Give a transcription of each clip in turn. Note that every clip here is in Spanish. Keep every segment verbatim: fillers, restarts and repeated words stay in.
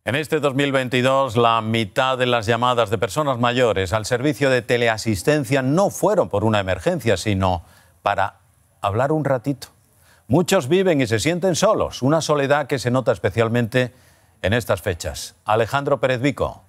En este dos mil veintidós, la mitad de las llamadas de personas mayores al servicio de teleasistencia no fueron por una emergencia, sino para hablar un ratito. Muchos viven y se sienten solos, una soledad que se nota especialmente en estas fechas. Alejandro Pérez Vico.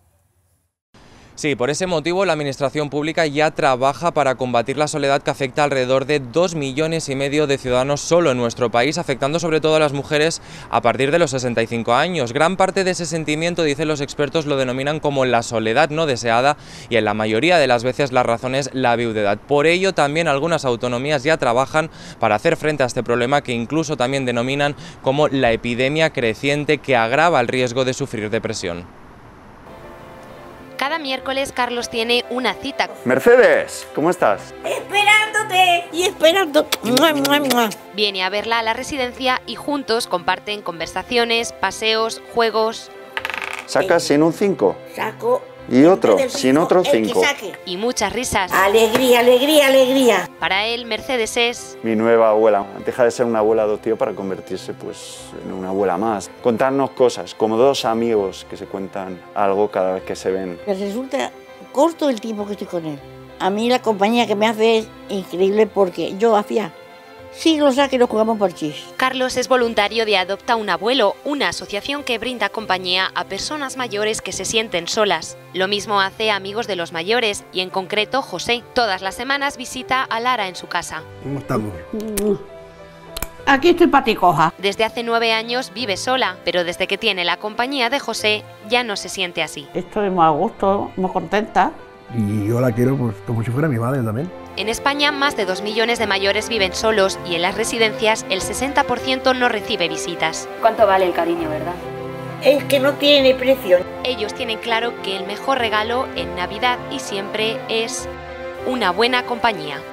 Sí, por ese motivo la Administración Pública ya trabaja para combatir la soledad que afecta alrededor de dos millones y medio de ciudadanos solo en nuestro país, afectando sobre todo a las mujeres a partir de los sesenta y cinco años. Gran parte de ese sentimiento, dicen los expertos, lo denominan como la soledad no deseada y en la mayoría de las veces la razón es la viudedad. Por ello también algunas autonomías ya trabajan para hacer frente a este problema que incluso también denominan como la epidemia creciente que agrava el riesgo de sufrir depresión. Cada miércoles Carlos tiene una cita. Mercedes, ¿cómo estás? Esperándote y esperando. Viene a verla a la residencia y juntos comparten conversaciones, paseos, juegos. ¿Sacas sin un cinco? Saco. Y otro, sin otro cinco. Y muchas risas. Alegría, alegría, alegría. Para él, Mercedes es mi nueva abuela. Deja de ser una abuela adoptiva para convertirse pues, en una abuela más. Contarnos cosas, como dos amigos que se cuentan algo cada vez que se ven. Me resulta corto el tiempo que estoy con él. A mí la compañía que me hace es increíble porque yo hacía siglos a que nos jugamos parchís. Carlos es voluntario de Adopta un Abuelo, una asociación que brinda compañía a personas mayores que se sienten solas. Lo mismo hace Amigos de los Mayores y en concreto José. Todas las semanas visita a Lara en su casa. ¿Cómo estamos? Aquí estoy paticoja. Desde hace nueve años vive sola, pero desde que tiene la compañía de José ya no se siente así. Estoy muy a gusto, muy contenta. Y yo la quiero pues, como si fuera mi madre también. En España, más de dos millones de mayores viven solos y en las residencias el sesenta por ciento no recibe visitas. ¿Cuánto vale el cariño, verdad? Es que no tiene precio. Ellos tienen claro que el mejor regalo en Navidad y siempre es una buena compañía.